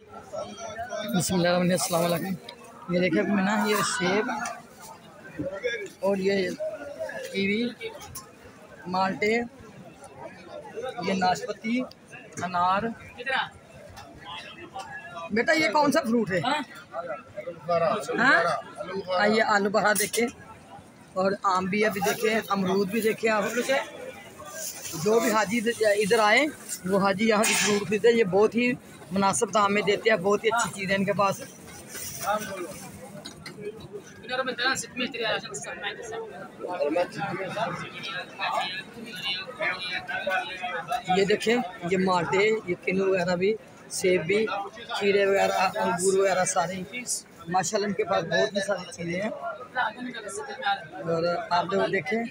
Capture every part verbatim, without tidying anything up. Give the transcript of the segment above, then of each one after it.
बिस्मिल्लाह अस्सलाम वालेकुम। ये देखिए मैं ना ये सेब और ये कीवी, माल्टे, ये नाशपाती, अनार। बेटा ये कौन सा फ्रूट है? हाँ ये आलू बहार देखे, और आम भी अभी देखे, अमरूद भी देखे। आप जो भी हाजी इधर आए वो हाजी यहाँ की फ्रूट खरीदे। ये बहुत ही मुनासिब दाम में देते हैं, बहुत ही अच्छी चीज़ है इनके पास। ये देखें, ये माल्टे, ये किन्नू वगैरह भी, सेब भी, खीरे वगैरह, अंगूर वगैरह सारे माशाल्लाह इनके पास बहुत ही सारी चीज़ें हैं। और आप लोग देखें,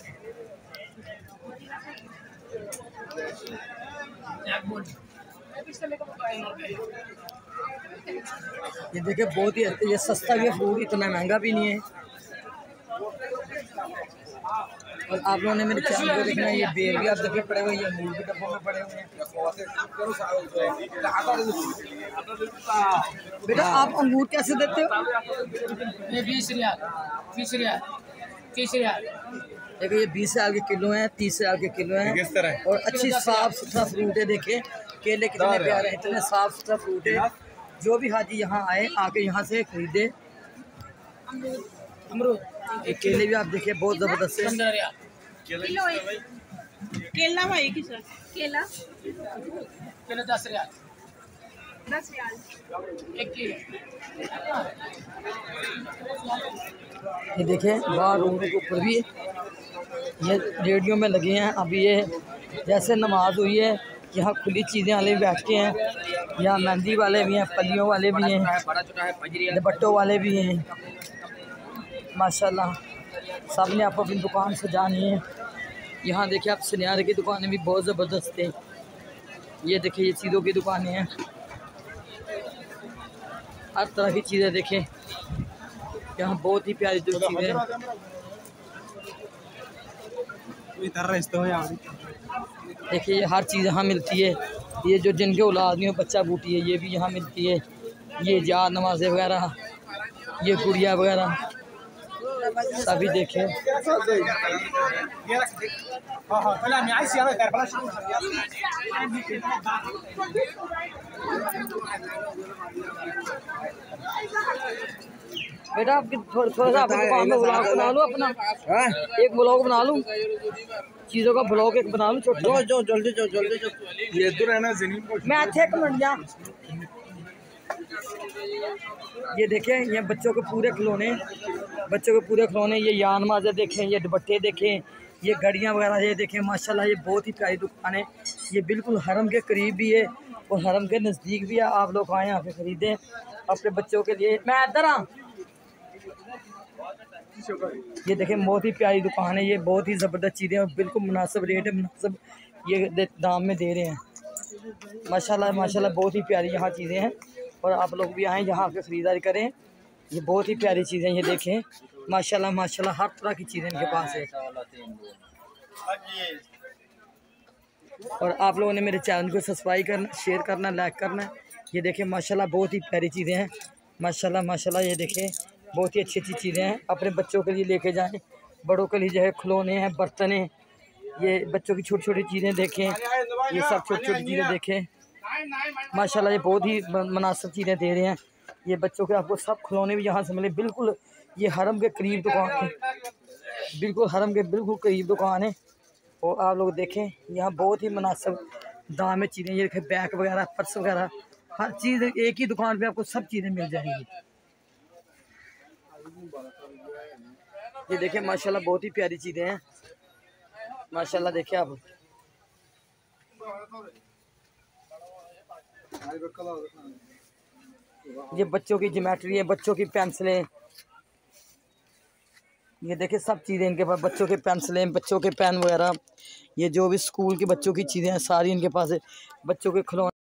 ये देखिए बहुत ही ये सस्ता भी है फ्रूट, इतना महंगा भी नहीं है। और आप लोगों ने मेरे चैनल को देखना है, ये बेर भी आप देखिए पड़े हुए, ये अमरूद भी डब्बों में पड़े हुए हैं। बेटा आप अंगूर कैसे देते हो? ये बीस रियाल, तीस रियाल, तीस रियाल। देखिए ये बीस रियाल के किलो हैं, तीस रियाल के किलो हैं। किस तरह? और अच्छी साफ सुथरा फ्रूट है। देखिए केले कितने प्यारे हैं, इतने साफ सुथरा फ्रूट है। जो भी हाजी यहाँ आए आके यहाँ से खरीदे। अमरूद, ये केले भी आप देखिए बहुत जबरदस्त है। केला भाई की सर केला केला दस रियाल, दस रियाल एक किलो। ये देखें बाहर रोड के ऊपर भी ये रेडियो में लगे हैं। अभी ये जैसे नमाज हुई है, यहाँ खुली चीज़ें वाले भी बैठते हैं, यहाँ मेहंदी वाले भी हैं, फलियों वाले भी हैं, दुपट्टों वाले भी हैं। माशाल्लाह सब ने आप अपनी दुकान सजानी है। यहाँ देखिए आप सुनियारे की दुकानें भी बहुत ज़बरदस्त हैं। ये देखिए ये चीज़ों की दुकानें हैं, हर तरह की चीज़ें देखें। यहाँ बहुत ही प्यारी जो चीज़ें हैं। देखिए ये हर चीज़ यहाँ मिलती है। ये जो जिनके औलाद नहीं हो, बच्चा बूटी है, ये भी यहाँ मिलती है। ये जार नवाज़े वगैरह, ये गुड़िया वगैरह सभी देखें। बेटा आपकी थोड़ा थोड़ा सा दुकान में ब्लॉग बना लूँ अपना, एक ब्लॉग बना लूँ, चीज़ों का ब्लॉग एक बना लूँ छोटा। जो जो जल्दी जो जल्दी जो ये तो रहना मैं अच्छे कमेंट जा। ये देखें ये बच्चों के पूरे खिलौने, बच्चों के पूरे खिलौने। ये यान माजे देखें, ये दुपट्टे देखें, ये घड़ियाँ वगैरह ये देखें। माशाल्लाह ये बहुत ही प्यारी दुकान है। ये बिल्कुल हरम के करीब भी है और हरम के नज़दीक भी है। आप लोग आए यहाँ पे ख़रीदें अपने बच्चों के लिए। मैं इधर आ, ये देखें बहुत ही प्यारी दुकान है। ये बहुत ही ज़बरदस्त चीज़ें और बिल्कुल मुनासिब रेट है, मुनासिब ये दाम में दे रहे हैं। माशाल्लाह माशाल्लाह बहुत ही प्यारी यहाँ चीज़ें हैं। और आप लोग भी आएँ यहाँ पे ख़रीदारी करें। ये बहुत ही प्यारी चीज़ें ये देखें। माशाल्लाह माशाल्लाह हर तरह की चीज़ें इनके पास है। और आप लोगों ने मेरे चैनल को सब्सक्राइब करना, शेयर करना, लाइक करना। ये देखें माशाल्लाह बहुत ही प्यारी चीज़ें हैं। माशाल्लाह माशाल्लाह ये देखें बहुत ही अच्छी अच्छी चीज़ें हैं। अपने बच्चों के लिए लेके जाएं, बड़ों के लिए जो है खिलौने हैं, बर्तन हैं, ये बच्चों की छोटी छोटी चीज़ें देखें, ये सब छोटी छोटी चीज़ें देखें। माशाल्लाह ये बहुत ही मुनासिब चीज़ें दे रहे हैं। ये बच्चों के आपको सब खिलौने भी यहाँ से मिले। बिल्कुल ये हरम के करीब दुकान है, बिल्कुल हरम के बिल्कुल करीब दुकान है। और आप लोग देखें यहाँ बहुत ही मुनासिब दाम में चीज़ें, ये देखें बैग वगैरह, पर्स वगैरह, हर चीज़ एक ही दुकान पे आपको सब चीज़ें मिल जाएंगी। ये देखें माशाल्लाह बहुत ही प्यारी चीज़ें हैं। माशाल्लाह देखें आप, ये बच्चों की ज्योमेट्री है, बच्चों की पेंसिलें, ये देखें सब चीज़ें इनके पास। बच्चों के पेंसिलें, बच्चों के पेन वगैरह, ये जो भी स्कूल के बच्चों की चीज़ें हैं सारी इनके पास है। बच्चों के खिलौने